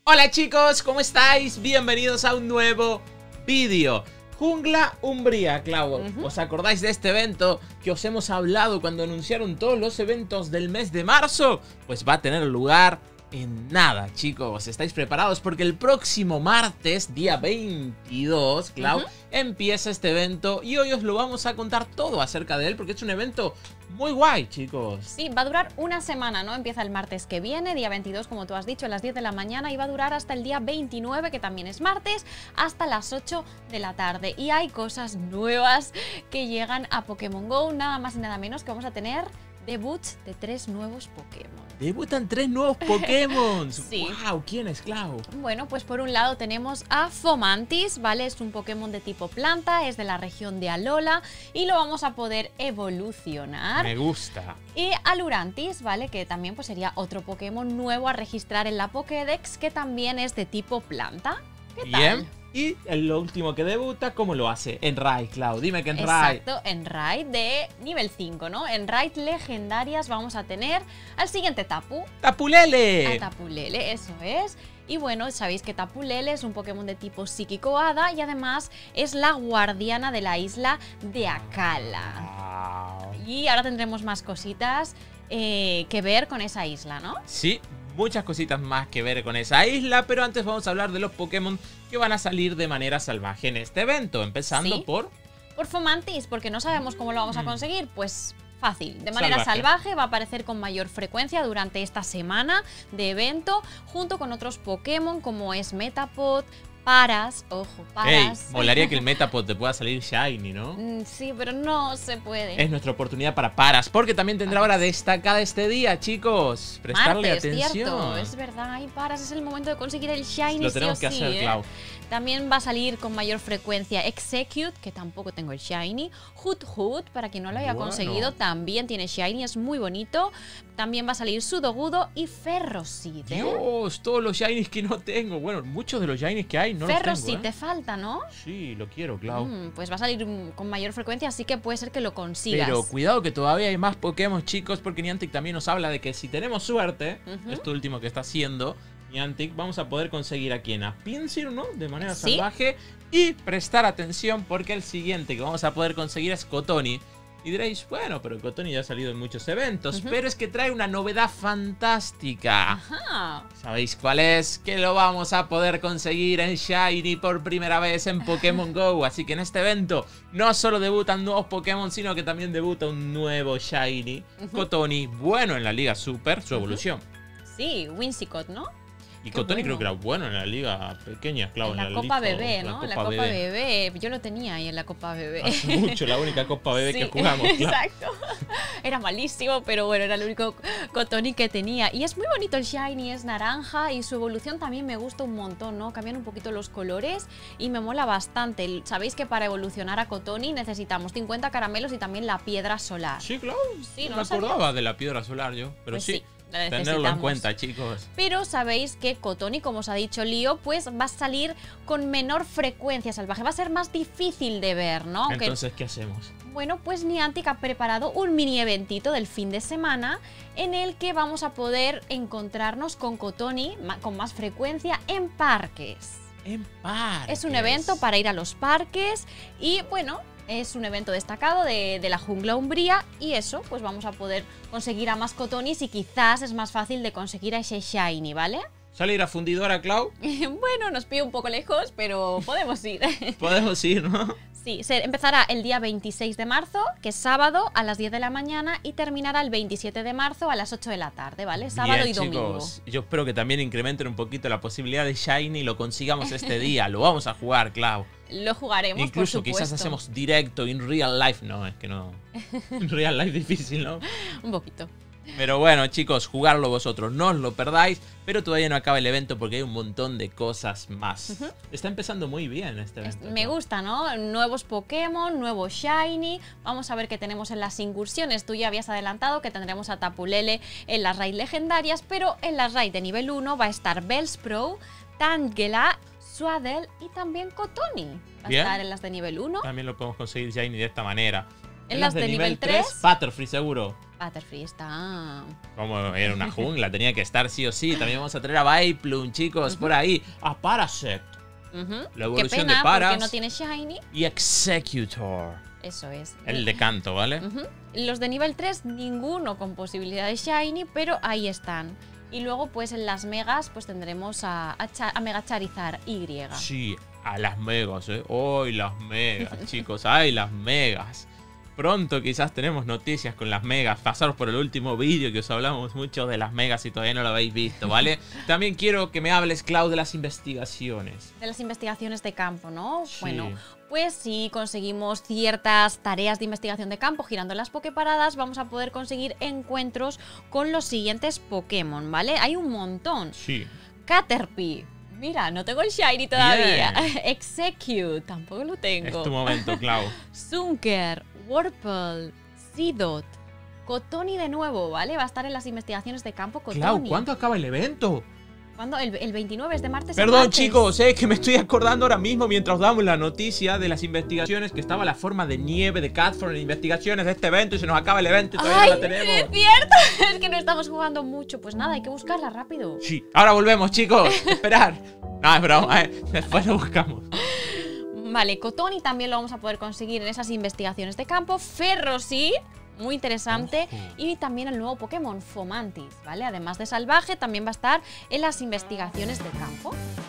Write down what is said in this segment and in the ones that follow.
Hola chicos, ¿cómo estáis? Bienvenidos a un nuevo vídeo. Jungla Umbría, Clau. ¿Os acordáis de este evento que os hemos hablado cuando anunciaron todos los eventos del mes de marzo? Pues va a tener lugar en nada, chicos. ¿Estáis preparados? Porque el próximo martes, día 22, Clau, empieza este evento y hoy os lo vamos a contar todo acerca de él porque es un evento muy guay, chicos. Sí, va a durar una semana, ¿no? Empieza el martes que viene, día 22, como tú has dicho, a las 10 de la mañana y va a durar hasta el día 29, que también es martes, hasta las 8 de la tarde. Y hay cosas nuevas que llegan a Pokémon GO, nada más y nada menos que vamos a tener debuts de 3 nuevos Pokémon. Debutan 3 nuevos Pokémon. Sí. ¡Wow! ¿Quién es, Clau? Bueno, pues por un lado tenemos a Fomantis, ¿vale? Es un Pokémon de tipo planta, es de la región de Alola y lo vamos a poder evolucionar. Me gusta. Y a Lurantis, ¿vale? Que también pues sería otro Pokémon nuevo a registrar en la Pokédex, que también es de tipo planta. ¿Qué tal? Bien. Y el último que debuta, ¿cómo lo hace? En Raid, Clau. Dime que en Raid. Exacto, en Raid de nivel 5, ¿no? En Raid legendarias vamos a tener al siguiente Tapu. ¡Tapulele! A Tapulele, eso es. Y bueno, sabéis que Tapulele es un Pokémon de tipo psíquico hada y además es la guardiana de la isla de Akala. Wow. Y ahora tendremos más cositas que ver con esa isla, ¿no? Sí, muchas cositas más que ver con esa isla, pero antes vamos a hablar de los Pokémon que van a salir de manera salvaje en este evento, empezando ¿Sí? por Fomantis, porque no sabemos cómo lo vamos a conseguir, pues fácil, de manera salvaje, va a aparecer con mayor frecuencia durante esta semana de evento, junto con otros Pokémon como es Metapod, Paras, ojo, Paras. Ey, molaría que el Metapod te pueda salir Shiny, ¿no? Sí, pero no se puede. Es nuestra oportunidad para Paras, porque también tendrá hora destacada este día, chicos. Prestarle Martes, atención. Cierto, es verdad, hay Paras, es el momento de conseguir el Shiny. Lo tenemos sí o que sí, hacer, Clau. También va a salir con mayor frecuencia Execute, que tampoco tengo el Shiny. Hoot, para quien no lo haya conseguido, también tiene Shiny, es muy bonito. También va a salir Sudogudo y Ferroseed. Dios, todos los Shinies que no tengo. Bueno, muchos de los Shinies que hay no los Ferroseed tengo, te falta, ¿no? Sí, lo quiero, Clau. Pues va a salir con mayor frecuencia, así que puede ser que lo consigas. Pero cuidado que todavía hay más Pokémon, chicos, porque Niantic también nos habla de que si tenemos suerte, esto último que está haciendo Niantic, vamos a poder conseguir a quien, a Pinsir, ¿no? De manera salvaje. Y prestar atención porque el siguiente que vamos a poder conseguir es Cotoni. Y diréis, bueno, pero Cotoni ya ha salido en muchos eventos, pero es que trae una novedad fantástica. Ajá. ¿Sabéis cuál es? Que lo vamos a poder conseguir en Shiny por primera vez en Pokémon GO. Así que en este evento no solo debutan nuevos Pokémon, sino que también debuta un nuevo Shiny. Cotoni, bueno en la Liga Super, su evolución. Sí, Whimsicott, ¿no? Y Cotoni creo que era bueno en la liga pequeña, claro. En la Copa Bebé, ¿no? La Copa Bebé. Yo lo tenía ahí en la Copa Bebé. Hace mucho, la única Copa Bebé que jugamos, claro. Exacto. Era malísimo, pero bueno, era el único Cotoni que tenía. Y es muy bonito el Shiny, es naranja y su evolución también me gusta un montón, ¿no? Cambian un poquito los colores y me mola bastante. Sabéis que para evolucionar a Cotoni necesitamos 50 caramelos y también la piedra solar. Sí, claro. Sí, no me acordaba de la piedra solar yo, pero pues sí. Tenerlo en cuenta, chicos. Pero sabéis que Cotoni, como os ha dicho Lío, pues va a salir con menor frecuencia salvaje. Va a ser más difícil de ver, ¿no? Entonces, ¿qué hacemos? Bueno, pues Niantic ha preparado un mini eventito del fin de semana en el que vamos a poder encontrarnos con Cotoni con más frecuencia en parques. En parques. Es un evento para ir a los parques y, bueno, es un evento destacado de la Jungla Umbría y eso, pues vamos a poder conseguir a más Cotonis y quizás es más fácil de conseguir a ese Shiny, ¿vale? ¿Salir a fundidora, Clau? Bueno, nos pide un poco lejos, pero podemos ir. Podemos ir, ¿no? Sí, empezará el día 26 de marzo, que es sábado, a las 10 de la mañana y terminará el 27 de marzo a las 8 de la tarde, ¿vale? Sábado Bien, y domingo. Chicos, yo espero que también incrementen un poquito la posibilidad de Shiny y lo consigamos este día. Lo vamos a jugar, Clau. Lo jugaremos, incluso por supuesto. Quizás hacemos directo en real life. No, es que no. En real life difícil, ¿no? Un poquito. Pero bueno, chicos, jugarlo vosotros, no os lo perdáis. Pero todavía no acaba el evento porque hay un montón de cosas más. Está empezando muy bien este evento. Me gusta, ¿no? Nuevos Pokémon, nuevo Shiny. Vamos a ver qué tenemos en las incursiones. Tú ya habías adelantado que tendremos a Tapulele en las raids legendarias, pero en las raids de nivel 1 va a estar Bellsprout, Tangela, Swaddle y también Cotoni. Va a estar en las de nivel 1. También lo podemos conseguir Shiny de esta manera. En las de nivel 3, Butterfree seguro. Butterfree está. Como era una jungla, tenía que estar sí o sí. También vamos a tener a Vileplume, chicos, por ahí. A Parasect. La evolución Qué pena, de Paras. porque no tiene Shiny. Y Executor. Eso es. El de canto, ¿vale? Los de nivel 3, ninguno con posibilidad de Shiny, pero ahí están. Y luego, pues en las megas, pues tendremos a Mega Charizard Y. Sí, a las megas, ¿eh? ¡Ay, las megas, chicos! ¡Ay, las megas! Pronto quizás tenemos noticias con las megas. Pasaros por el último vídeo que os hablamos mucho de las megas si todavía no lo habéis visto, ¿vale? También quiero que me hables, Clau, de las investigaciones. De las investigaciones de campo, ¿no? Sí. Bueno, pues si conseguimos ciertas tareas de investigación de campo girando en las Poképaradas, vamos a poder conseguir encuentros con los siguientes Pokémon, ¿vale? Hay un montón. Sí. Caterpie. Mira, no tengo el Shiny todavía. Bien. Execute, tampoco lo tengo. Es tu momento, Clau. Sunker, Wurmple, Seedot, Cotoni de nuevo, ¿vale? Va a estar en las investigaciones de campo Cotoni. Clau, ¿cuándo acaba el evento? ¿Cuándo? El 29 es de martes a Perdón, martes. chicos, que me estoy acordando ahora mismo mientras damos la noticia de las investigaciones que estaba la forma de nieve de Catform en investigaciones de este evento y se nos acaba el evento y todavía ¡Ay, no la tenemos. es cierto! Es que no estamos jugando mucho. Pues nada, hay que buscarla rápido. Sí, ahora volvemos, chicos. Esperar. No, es broma, después lo buscamos. Vale, Cotoni también lo vamos a poder conseguir en esas investigaciones de campo. Ferroseed, muy interesante. Ojo. Y también el nuevo Pokémon Fomantis, ¿vale? Además de salvaje, también va a estar en las investigaciones de campo.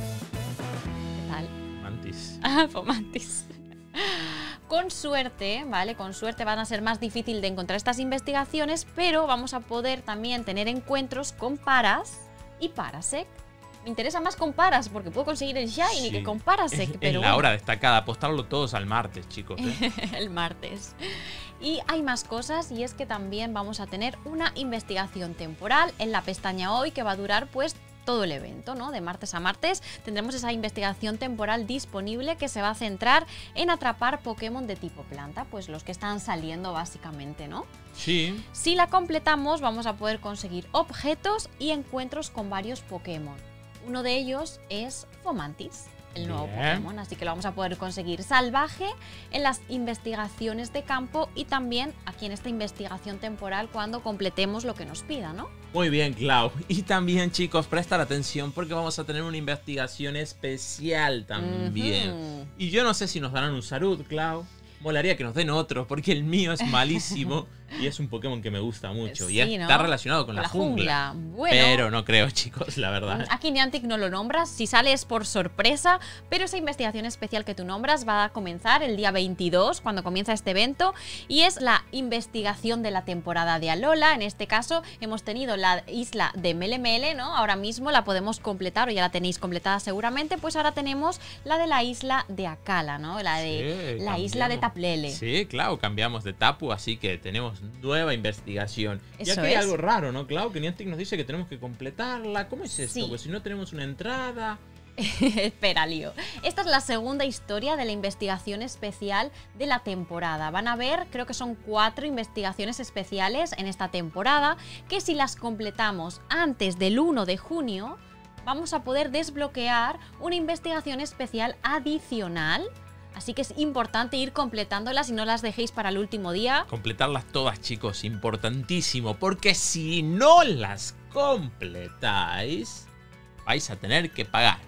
¿Qué tal? Mantis. Fomantis. Con suerte, ¿vale? Con suerte van a ser más difícil de encontrar estas investigaciones, pero vamos a poder también tener encuentros con Paras y Parasect. Me interesa más con Paras porque puedo conseguir el Shiny que con Parasect, pero En la hora destacada, apostarlo todos al martes, chicos. el martes. Y hay más cosas, y es que también vamos a tener una investigación temporal en la pestaña hoy que va a durar pues todo el evento, ¿no? De martes a martes tendremos esa investigación temporal disponible que se va a centrar en atrapar Pokémon de tipo planta, pues los que están saliendo básicamente, ¿no? Sí. Si la completamos vamos a poder conseguir objetos y encuentros con varios Pokémon. Uno de ellos es Fomantis, el nuevo Bien. Pokémon, así que lo vamos a poder conseguir salvaje en las investigaciones de campo y también aquí en esta investigación temporal cuando completemos lo que nos pida, ¿no? Muy bien, Clau. Y también, chicos, prestar atención porque vamos a tener una investigación especial también. Y yo no sé si nos darán un Sarud, Clau. Molaría que nos den otro porque el mío es malísimo y es un Pokémon que me gusta mucho. Sí, y está ¿no? relacionado con la jungla. Bueno, Pero no creo, chicos, la verdad. aquí Niantic no lo nombras, si sale es por sorpresa, pero esa investigación especial que tú nombras va a comenzar el día 22, cuando comienza este evento, y es la investigación de la temporada de Alola. En este caso hemos tenido la isla de Melemele, ¿no? Ahora mismo la podemos completar, o ya la tenéis completada seguramente, pues ahora tenemos la de la isla de Akala, ¿no? La de Sí, la isla de cambiamos. Taplele. Sí, claro, cambiamos de Tapu, así que tenemos nueva investigación. Y Eso aquí hay es. algo raro, ¿no, Clau? Que Niantic nos dice que tenemos que completarla. ¿Cómo es esto? Sí. Pues si no tenemos una entrada... Espera, lío. Esta es la segunda historia de la investigación especial de la temporada. Van a ver, creo que son 4 investigaciones especiales en esta temporada, que si las completamos antes del 1 de junio, vamos a poder desbloquear una investigación especial adicional. Así que es importante ir completándolas y no las dejéis para el último día. Completarlas todas, chicos, importantísimo. Porque si no las completáis, vais a tener que pagar.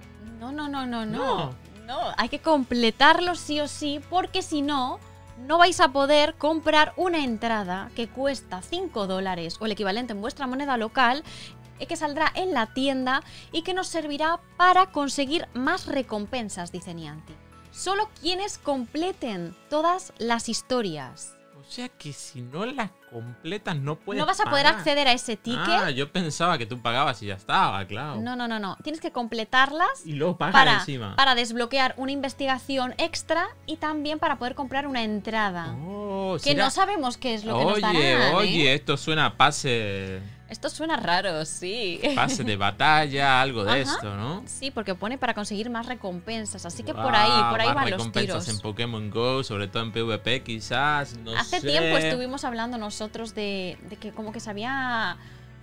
No, hay que completarlo sí o sí, porque si no, no vais a poder comprar una entrada que cuesta $5 o el equivalente en vuestra moneda local, que saldrá en la tienda y que nos servirá para conseguir más recompensas, dice Niantic. Solo quienes completen todas las historias. O sea que si no las completas no puedes No vas a poder pagar. acceder a ese ticket. Ah, yo pensaba que tú pagabas y ya estaba, claro. No. Tienes que completarlas Y luego pagar encima. para desbloquear una investigación extra y también para poder comprar una entrada. Oh, Que ¿será? no sabemos qué es lo que nos darán, Oye, ¿eh? esto suena a pase Esto suena raro, sí. de batalla, algo de Ajá. esto, ¿no? Sí, porque pone para conseguir más recompensas, así que Guau, por ahí más van los recompensas tiros. en Pokémon GO, sobre todo en PvP quizás, no Hace sé. tiempo estuvimos hablando nosotros de que como que se había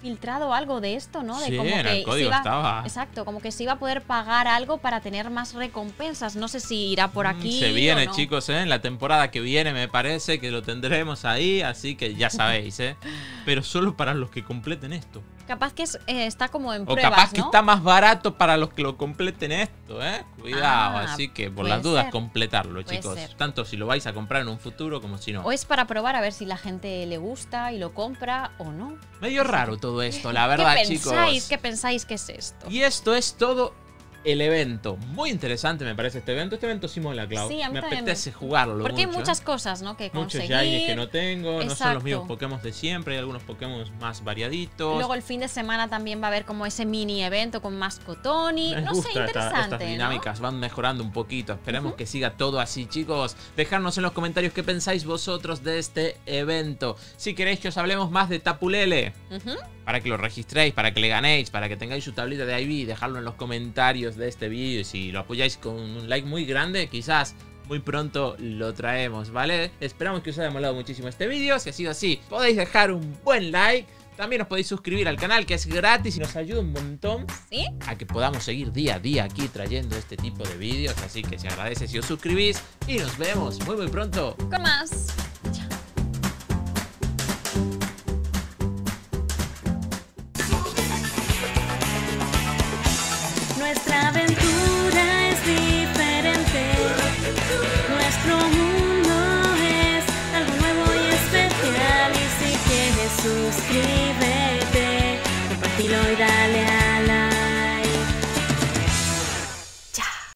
filtrado algo de esto, ¿no? De Sí, como en que el código estaba. Exacto, como que se iba a poder pagar algo para tener más recompensas. No sé si irá por aquí. Se viene, o no. chicos, en la temporada que viene me parece que lo tendremos ahí, así que ya sabéis, pero solo para los que completen esto. Capaz que está como en O pruebas, capaz que ¿no? está más barato para los que lo completen esto, Cuidado, Ah, así que por puede las dudas ser. completarlo, Puede chicos. ser. Tanto si lo vais a comprar en un futuro como si no. O es para probar a ver si la gente le gusta y lo compra o no. Medio raro todo esto, la verdad, chicos. ¿Qué pensáis que es esto? Y esto es todo el evento. Muy interesante me parece este evento. Este evento sí mola, Clau. Sí, a mí me también apetece jugarlo Porque hay mucho, muchas cosas, ¿no? Que Muchos conseguir. Shinies que no tengo, no son Exacto. los mismos Pokémon de siempre, hay algunos Pokémon más variaditos. Luego el fin de semana también va a haber como ese mini evento con mascotoni. Me No sé, gusta interesante, estas ¿no? dinámicas, van mejorando un poquito. Esperemos que siga todo así, chicos. Dejadnos en los comentarios qué pensáis vosotros de este evento. Si queréis que os hablemos más de Tapu Lele, para que lo registréis, para que le ganéis, para que tengáis su tablita de IV, dejadlo en los comentarios de este vídeo. Y si lo apoyáis con un like muy grande, quizás muy pronto lo traemos, ¿vale? Esperamos que os haya molado muchísimo este vídeo. Si ha sido así, podéis dejar un buen like. También os podéis suscribir al canal, que es gratis y nos ayuda un montón ¿Sí? a que podamos seguir día a día aquí trayendo este tipo de vídeos. Así que se agradece si os suscribís y nos vemos muy pronto. Con más. Nuestra aventura es diferente. Nuestro mundo es algo nuevo y especial. Y si quieres suscribirte